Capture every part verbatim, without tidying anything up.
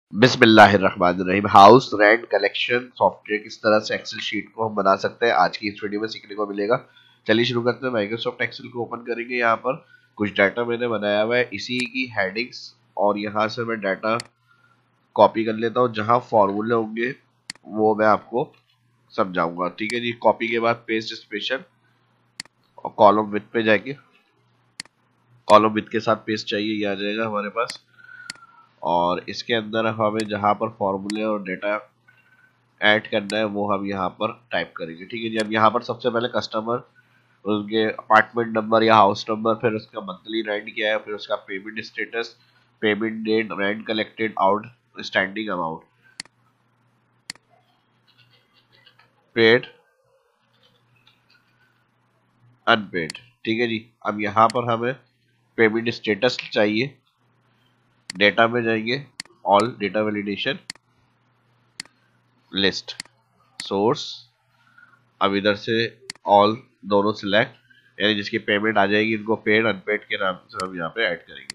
बिस्मिल्लाहिर्रहमानिर्रहीम। House rent collection software किस तरह से एक्सेल शीट को हम बना सकते हैं, आज की इस वीडियो में सीखने को मिलेगा। चलिए शुरू करते हैं। माइक्रोसॉफ्ट एक्सेल को ओपन करेंगे। यहाँ पर कुछ डाटा मैंने बनाया हुआ है, इसी की हेडिंग्स, और यहाँ से मैं डाटा कॉपी कर लेता हूँ। जहाँ फॉर्मूले होंगे वो मैं आपको समझाऊंगा, ठीक है जी। कॉपी के बाद पेस्ट स्पेशल और कॉलम विथ पे जाएंगे। कॉलम विथ के साथ पेस्ट चाहिए, ये आ जाएगा हमारे पास। और इसके अंदर हमें जहाँ पर फॉर्मूले और डेटा ऐड करना है वो हम यहाँ पर टाइप करेंगे, ठीक है जी। अब यहाँ पर सबसे पहले कस्टमर, उसके अपार्टमेंट नंबर या हाउस नंबर, फिर उसका मंथली रेंट क्या है, फिर उसका payment status, payment date, rent collected, outstanding amount, paid, unpaid, ठीक है जी। अब यहाँ पर हमें पेमेंट स्टेटस चाहिए। डेटा में जाएंगे, all data validation, list, source. अब इधर से ऑल दोनों सिलेक्ट, यानी जिसकी पेमेंट आ जाएगी इनको पेड अनपेड के नाम से हम यहाँ पे ऐड करेंगे,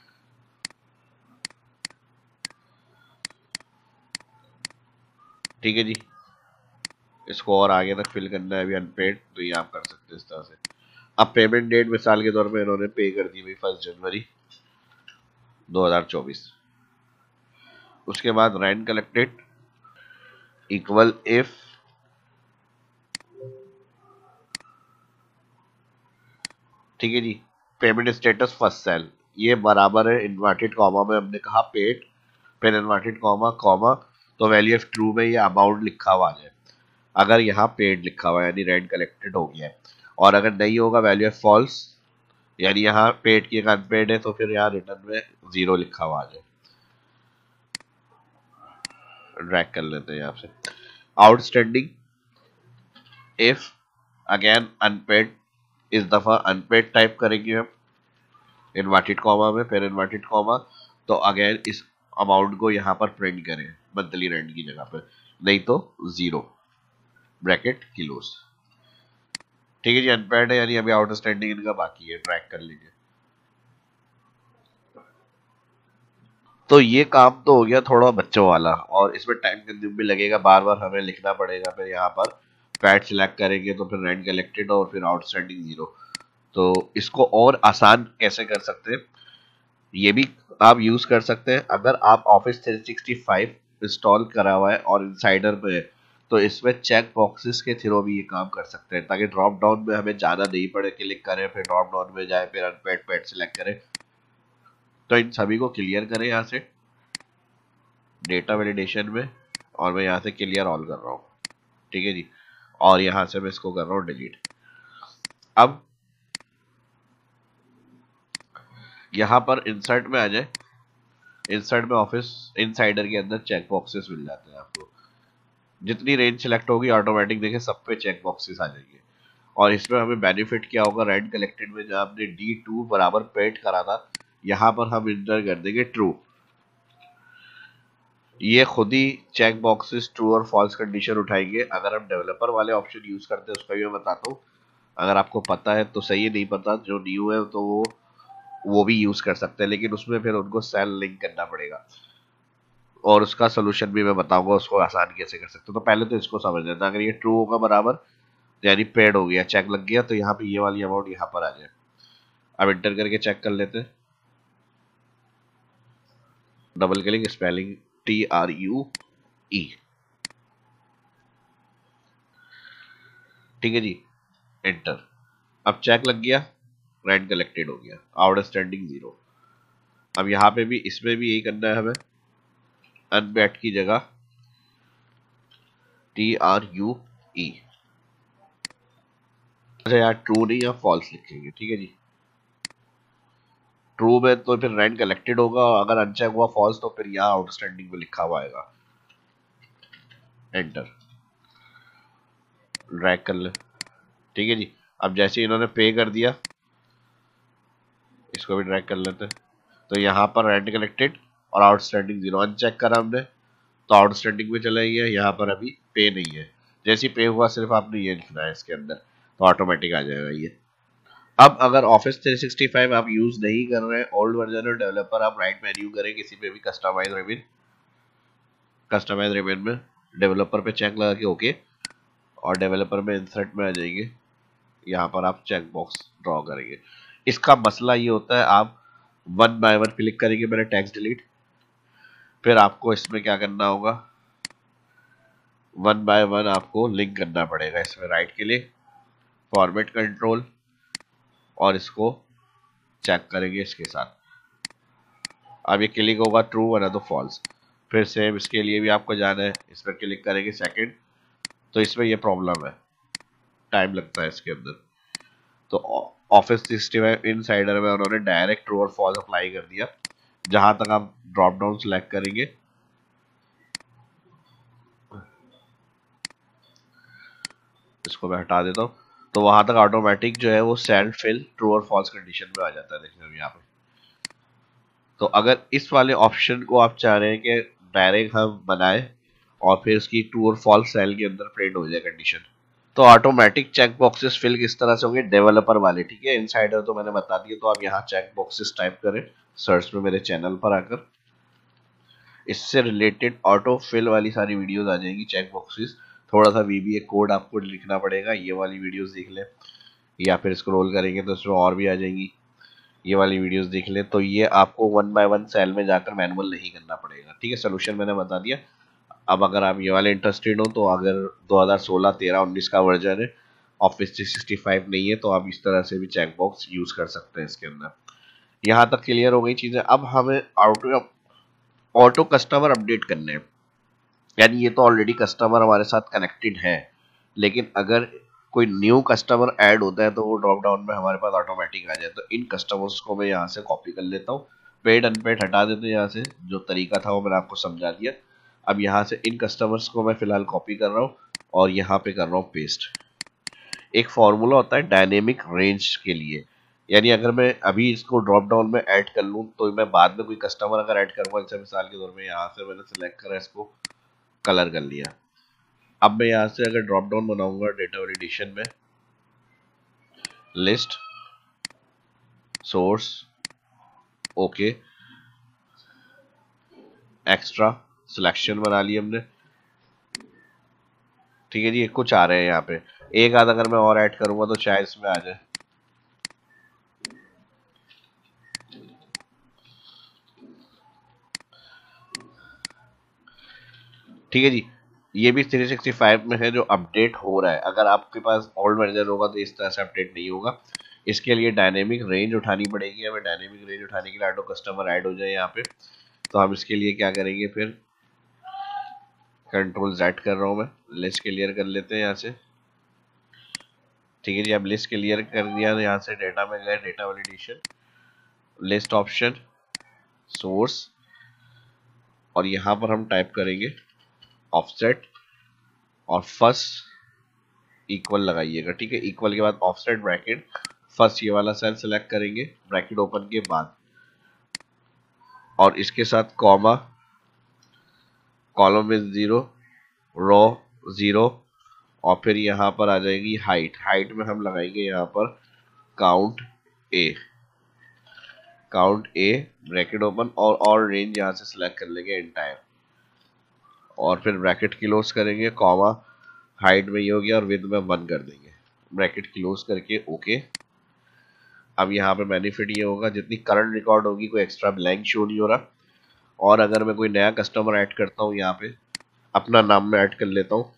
ठीक है जी। इसको और आगे तक फिल करना है अभी अनपेड, तो ये आप कर सकते हैं इस तरह से। अब पेमेंट डेट मिसाल के तौर पे इन्होंने पे कर दी भाई फर्स्ट जनवरी दो हज़ार चौबीस। उसके बाद रेंट कलेक्टेड इक्वल इफ, ठीक है जी, पेमेंट स्टेटस फर्स्ट सेल, ये बराबर है इन्वर्टेड कॉमा में हमने कहा पेड, फिर इन्वर्टेड कॉमा कॉमा, तो वैल्यू ऑफ ट्रू में ये अमाउंट लिखा हुआ है। अगर यहाँ पेड लिखा हुआ है यानी रेंट कलेक्टेड हो गया है, और अगर नहीं होगा वैल्यू ऑफ फॉल्स, यानी यहाँ पेड की अनपेड है, तो फिर यहाँ रिटर्न में जीरो लिखा हुआ है। ड्रैग कर लेते हैं यहाँ से। आउटस्टैंडिंग इफ, अगेन अनपेड, इस दफा अनपेड टाइप करेंगे हम इन्वर्टेड कॉमा में, फिर इन्वर्टेड कॉमा, तो अगेन इस अमाउंट को यहाँ पर प्रिंट करें मंथली रेंट की जगह पर, नहीं तो जीरो, ब्रैकेट किलोस, ठीक है जी। अनपेड है यानी अभी आउटस्टैंडिंग इनका बाकी है, ट्रैक कर लीजिए। तो ये काम तो हो गया थोड़ा बच्चों वाला, और इसमें टाइम कंज्यूम भी लगेगा, बार बार हमें लिखना पड़ेगा। फिर यहाँ पर पैड सिलेक्ट करेंगे तो फिर रेंट कलेक्टेड और फिर आउटस्टैंडिंग जीरो। तो इसको और आसान कैसे कर सकते हैं, ये भी आप यूज कर सकते हैं। अगर आप office three sixty five install करा हुआ है और इनसाइडर में है, तो इसमें चेक बॉक्सेस के थ्रू भी ये काम कर सकते हैं, ताकि ड्रॉप डाउन में हमें जाना नहीं पड़े, क्लिक करें फिर ड्रॉप डाउन में जाए, फिर अनपेड पैड सिलेक्ट करें। तो इन सभी को क्लियर करें यहाँ से डेटा वैलिडेशन में, और मैं यहाँ से क्लियर ऑल कर रहा हूँ, ठीक है जी। और यहाँ से मैं इसको कर रहा हूँ डिलीट। अब यहाँ पर इंसर्ट में आ जाए, इंसर्ट में ऑफिस इनसाइडर के अंदर चेक बॉक्सेस मिल जाते हैं आपको। जितनी रेंज सिलेक्ट होगी ऑटोमेटिक देखें सब पे चेक बॉक्सेस आ जाएंगे। और इसमें हमें बेनिफिट क्या होगा, रेंट कलेक्टेड में जब आपने डी टू बराबर पेड करा था, यहाँ पर हम इंटर कर देंगे ट्रू। ये खुद ही चेक बॉक्सेस ट्रू और फॉल्स कंडीशन उठाएंगे। अगर हम डेवलपर वाले ऑप्शन यूज करते हैं उसका भी मैं बताता हूँ, अगर आपको पता है तो सही है, नहीं पता जो न्यू है तो वो वो भी यूज कर सकते हैं, लेकिन उसमें फिर उनको सेल लिंक करना पड़ेगा, और उसका सोल्यूशन भी मैं बताऊंगा उसको आसान कैसे कर सकते हो। तो पहले तो इसको समझ लेना, अगर ये ट्रू होगा बराबर यानी पेड हो गया, चेक लग गया, तो यहाँ पे ये वाली अमाउंट यहाँ पर आ जाए। अब इंटर करके चेक कर लेते हैं। Double click, spelling T R U E, ठीक है जी, एंटर। अब चेक लग गया, रेंट कलेक्टेड हो गया, आउटस्टैंडिंग जीरो। अब यहाँ पे भी इसमें भी यही करना है हमें, अनपेड की जगह टी आर यू ई। अच्छा यार ट्रू नहीं, यहाँ फॉल्स लिखेंगे, ठीक है जी। ट्रू में तो फिर रेंट कलेक्टेड होगा, अगर अनचेक हुआ फॉल्स तो फिर यहाँ आउटस्टैंडिंग में लिखा हुआ आएगा। एंटर, ड्रैग कर ले, ठीक है जी। अब जैसे इन्होंने पे कर दिया, इसको भी ड्रैग कर लेते हैं, तो यहाँ पर रेंट कलेक्टेड और आउटस्टैंडिंग जीरो। अनचेक करा हमने तो आउटस्टैंडिंग में चला गया, यहाँ पर अभी पे नहीं है। जैसे पे हुआ सिर्फ आपने ये लिखना है इसके अंदर, तो ऑटोमेटिक आ जाएगा ये। अब अगर ऑफिस थ्री सिक्सटी फाइव आप यूज नहीं कर रहे हैं, ओल्ड वर्जन और डेवलपर, आप राइट मेन्यू करें किसी पे भी कस्टमाइज रिविन, कस्टमाइज रिबन में डेवलपर पे चेक लगा के ओके, और डेवलपर में इंसर्ट में आ जाएंगे, यहाँ पर आप चेक बॉक्स ड्रॉ करेंगे। इसका मसला ये होता है, आप वन बाय वन क्लिक करेंगे, मैंने टेक्स्ट डिलीट, फिर आपको इसमें क्या करना होगा, वन बाय वन आपको लिंक करना पड़ेगा। इसमें राइट क्लिक, फॉर्मेट कंट्रोल, और इसको चेक करेंगे इसके साथ। अब ये क्लिक होगा ट्रू वरना तो फॉल्स। फिर सेम इसके लिए भी आपको जाना है, इस पर क्लिक करेंगे सेकंड, तो इसमें ये प्रॉब्लम है, टाइम लगता है इसके अंदर। तो ऑफिस सिक्सटी फाइव इनसाइडर में उन्होंने डायरेक्ट ट्रू और फॉल्स अप्लाई कर दिया। जहां तक आप ड्रॉप डाउन सेलेक्ट करेंगे, इसको मैं हटा देता हूँ, तो वहां तक ऑटोमेटिक जो है वो सेल्फ फिल ट्रू और फॉल्स कंडीशन में आ जाता है। देखिए यहाँ पे, तो अगर इस वाले ऑप्शन को आप चाह रहे हैं कि डायरेक्ट हम बनाए और फिर उसकी ट्रू और फॉल्स सेल के अंदर प्रिंट हो जाए कंडीशन, तो ऑटोमेटिक चेक बॉक्सेस फिल किस तरह से होंगे, डेवलपर वाले, ठीक है। इनसाइडर तो मैंने बता दिया, तो आप यहाँ चेक बॉक्सेस टाइप करें सर्च में मेरे चैनल पर आकर, इससे रिलेटेड ऑटो फिल वाली सारी वीडियोस आ जाएंगी। चेक बॉक्सेस थोड़ा सा वीबीए कोड आपको लिखना पड़ेगा, ये वाली वीडियोस देख लें, या फिर स्क्रॉल करेंगे तो इसमें और भी आ जाएंगी, ये वाली वीडियोस देख लें। तो ये आपको वन बाय वन सेल में जाकर मैनुअल नहीं करना पड़ेगा, ठीक है। सोल्यूशन मैंने बता दिया। अब अगर आप ये वाले इंटरेस्टेड हो, तो अगर दो हज़ार सोलह, तेरह, उन्नीस का वर्जन है, ऑफिस थ्री सिक्सटी फाइव नहीं है, तो आप इस तरह से भी चेक बॉक्स यूज कर सकते हैं इसके अंदर। यहाँ तक क्लियर हो गई चीजें। अब हमें ऑटो ऑटो कस्टमर अपडेट करने हैं, यानी ये तो ऑलरेडी कस्टमर हमारे साथ कनेक्टेड है, लेकिन अगर कोई न्यू कस्टमर ऐड होता है तो वो ड्रॉप डाउन में हमारे पास ऑटोमेटिक आ जाए। तो इन कस्टमर्स को मैं यहाँ से कॉपी कर लेता हूँ, पेड अनपेड हटा देते हैं यहाँ से, जो तरीका था वो मैंने आपको समझा दिया। अब यहाँ से इन कस्टमर्स को मैं फिलहाल कॉपी कर रहा हूँ और यहाँ पे कर रहा हूँ पेस्ट। एक फॉर्मूला होता है डायनेमिक रेंज के लिए, यानी अगर मैं अभी इसको ड्रॉप डाउन में ऐड कर लूँ, तो मैं बाद में कोई कस्टमर अगर ऐड करूँगा, जैसे मिसाल के तौर में यहाँ से मैंने सेलेक्ट करा, इसको कलर कर लिया। अब मैं यहाँ से अगर ड्रॉप डाउन बनाऊंगा डेटा वैलिडेशन में, list, source, okay, extra, selection बना ली हमने, ठीक है जी। कुछ आ रहे हैं यहाँ पे, एक आध अगर मैं और ऐड करूंगा तो शायद इसमें आ जाए। ठीक है जी, ये भी थ्री सिक्सटी फाइव में है जो अपडेट हो रहा है। अगर आपके पास ओल्ड वर्जन होगा तो इस तरह से अपडेट नहीं होगा। इसके लिए डायनेमिक रेंज उठानी पड़ेगी हमें। डायनेमिक रेंज उठाने के लिए ऑटो कस्टमर ऐड हो जाए यहाँ पे, तो हम इसके लिए क्या करेंगे, फिर कंट्रोल जेड कर रहा हूँ मैं, लिस्ट क्लियर कर लेते हैं यहाँ से। ठीक है जी, अब लिस्ट क्लियर कर दिया, यहाँ से डेटा में गए, data validation, list option, source, और यहाँ पर हम टाइप करेंगे ऑफसेट और फर्स्ट इक्वल लगाइएगा, ठीक है। इक्वल के बाद ऑफसेट ब्रैकेट, फर्स्ट ये वाला सेल सेलेक्ट करेंगे ब्रैकेट ओपन के बाद, और इसके साथ कॉमा, कॉलम में जीरो, रो जीरो, और फिर यहाँ पर आ जाएगी हाइट। हाइट में हम लगाएंगे यहाँ पर count A, count A bracket open, और और रेंज यहाँ से सिलेक्ट कर लेंगे एंटायर, और फिर ब्रैकेट क्लोज करेंगे, कॉमा, हाइट में ये हो गया और विड्थ में वन कर देंगे, ब्रैकेट क्लोज करके ओके। अब यहाँ पे बेनिफिट ये होगा, जितनी करंट रिकॉर्ड होगी कोई एक्स्ट्रा ब्लैंक शो नहीं हो रहा। और अगर मैं कोई नया कस्टमर ऐड करता हूँ, यहाँ पे अपना नाम में ऐड कर लेता हूँ,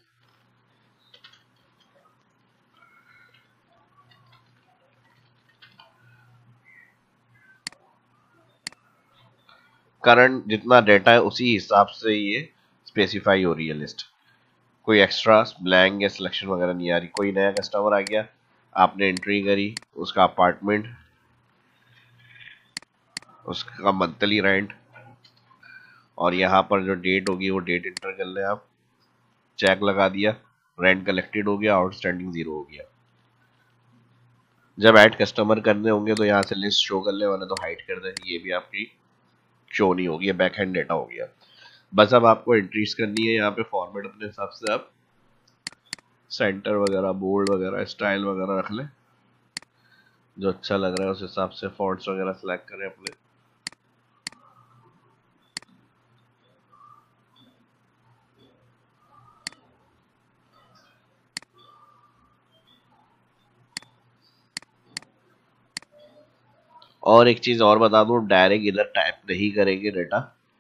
करंट जितना डेटा है उसी हिसाब से ये स्पेसिफाई हो रही है लिस्ट, कोई एक्स्ट्रा ब्लैंक या सिलेक्शन वगैरह नहीं आ रही। कोई नया कस्टमर आ गया, आपने एंट्री करी, उसका अपार्टमेंट, उसका मंथली रेंट, और यहाँ पर जो डेट होगी वो डेट इंटर कर ले आप, चेक लगा दिया, रेंट कलेक्टेड हो गया, आउटस्टैंडिंग जीरो हो गया। जब ऐड कस्टमर करने होंगे तो यहाँ से लिस्ट शो कर ले, वरना तो हाइड कर दे, ये भी आपकी शो नहीं होगी, बैक हैंड डेटा हो गया। बस अब आपको एंट्रीज करनी है यहाँ पे, फॉर्मेट अपने हिसाब से आप सेंटर वगैरह, बोल्ड वगैरह, स्टाइल वगैरह रख लें, जो अच्छा लग रहा है उस हिसाब से फॉन्ट्स वगैरह सेलेक्ट करें अपने। और एक चीज और बता दूं, डायरेक्ट इधर टाइप नहीं करेंगे डेटा,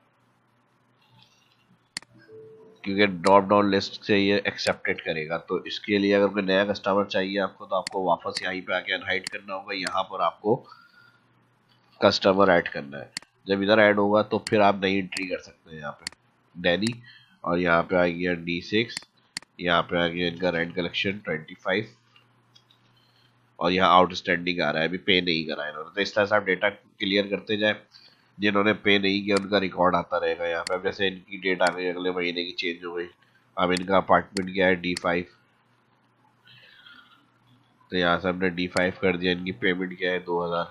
क्योंकि ड्रॉप डाउन लिस्ट से ये एक्सेप्टेड करेगा। तो इसके लिए अगर कोई नया कस्टमर चाहिए आपको, तो आपको वापस यहीं पे आके अनहाइड करना होगा, यहाँ पर आपको कस्टमर ऐड करना है। जब इधर ऐड होगा तो फिर आप नई एंट्री कर सकते हैं यहाँ पे डैनी, और यहाँ पे आ गया डी सिक्स, यहाँ पे आ गया इनका रेंट कलेक्शन ट्वेंटी फाइव, और यहाँ आउटस्टैंडिंग आ रहा है, अभी पे नहीं करा है इन्होंने। तो इस तरह से आप डेटा क्लियर करते जाए, जिन्होंने पे नहीं किया उनका रिकॉर्ड आता रहेगा यहाँ पे। अब जैसे इनकी डेट आ गई अगले महीने की, चेंज हो गई, अब इनका अपार्टमेंट क्या है डी फाइव, तो यहाँ से हमने डी फाइव कर दिया, इनकी पेमेंट क्या है दो हजार,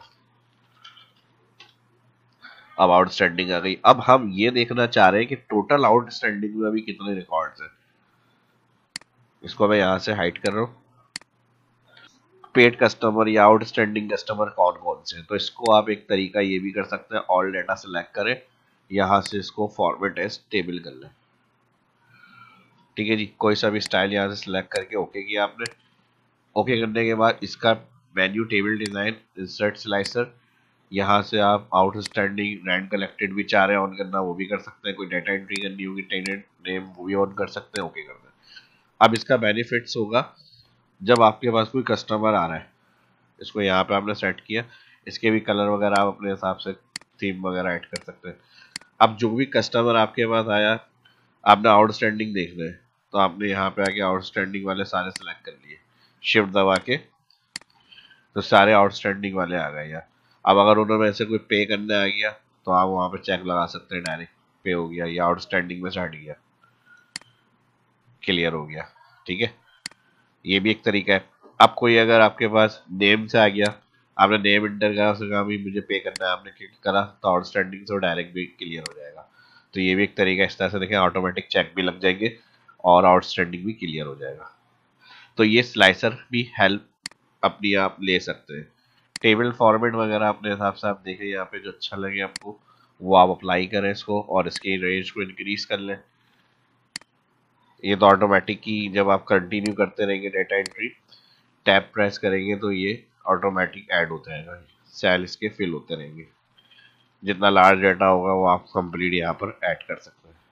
अब आउटस्टैंडिंग आ गई। अब हम ये देखना चाह रहे हैं कि टोटल आउटस्टैंडिंग में अभी कितने रिकॉर्ड्स हैं। इसको मैं यहाँ से हाइड कर रहा हूँ, पेड कस्टमर या आउटस्टैंडिंग कस्टमर कौन कौन से हैं। तो इसको आप एक तरीका ये भी कर सकते हैं, ऑल डाटा सेलेक्ट करें, यहाँ से इसको फॉर्मेट एज टेबल कर लें। ठीक है जी, कोई सा भी स्टाइल यहाँ से सिलेक्ट करके ओके किया आपने। ओके करने के बाद इसका menu table design, insert slicer, यहाँ से आप आउटस्टैंडिंग रेंट कलेक्टेड भी चाह रहे हैं ऑन करना, वो भी कर सकते हैं। कोई डाटा एंट्री करनी होगी टेनेंट नेम, वो भी ऑन कर सकते हैं, ओके कर दें। अब इसका बेनिफिट्स होगा, जब आपके पास कोई कस्टमर आ रहा है, इसको यहाँ पे आपने सेट किया, इसके भी कलर वगैरह आप अपने हिसाब से थीम वगैरह ऐड कर सकते हैं। अब जो भी कस्टमर आपके पास आया, आपने आउटस्टैंडिंग देखना है, तो आपने यहाँ पे आके आउटस्टैंडिंग वाले सारे सेलेक्ट कर लिए, शिफ्ट दबा के, तो सारे आउटस्टैंडिंग वाले आ गए यार। अब अगर उन्होंने ऐसे कोई पे करने आ गया, तो आप वहाँ पे चेक लगा सकते हैं, डायरेक्ट पे हो गया या आउटस्टैंडिंग में से हट गया, क्लियर हो गया। ठीक है, ये भी एक तरीका है। अब कोई अगर आपके पास नेम से आ गया, आपने नेम इंटर करा, उसने कहा भी मुझे पे करना है, आपने क्लिक करा, तो आउटस्टैंडिंग से डायरेक्ट भी क्लियर हो जाएगा। तो ये भी एक तरीका है। इस तरह से देखें, ऑटोमेटिक चेक भी लग जाएंगे और आउटस्टैंडिंग भी क्लियर हो जाएगा। तो ये स्लाइसर भी हेल्प अपनी आप ले सकते हैं। टेबल फॉर्मेट वगैरह अपने हिसाब से आप देखें, यहाँ पे जो अच्छा लगे आपको वो आप अप्लाई करें इसको, और इसके रेंज को इंक्रीज कर लें। ये तो ऑटोमेटिक ही जब आप कंटिन्यू करते रहेंगे डेटा एंट्री, टैब प्रेस करेंगे तो ये ऑटोमेटिक ऐड होता रहेगा, सेल इसके फिल होते रहेंगे। जितना लार्ज डाटा होगा वो आप कंप्लीट यहाँ पर ऐड कर सकते हैं।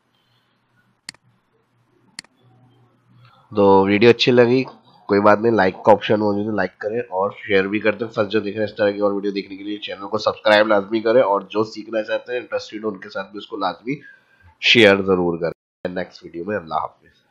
तो वीडियो अच्छी लगी, कोई बात नहीं, लाइक का ऑप्शन हो तो लाइक करें और शेयर भी करते हैं। फर्स्ट जो देख रहे हैं इस तरह की और वीडियो देखने के लिए चैनल को सब्सक्राइब लाजमी करें, और जो सीखना चाहते हैं इंटरेस्टेड उनके साथ भी उसको लाजमी शेयर जरूर करें। नेक्स्ट वीडियो में अल्लाह हाफिज।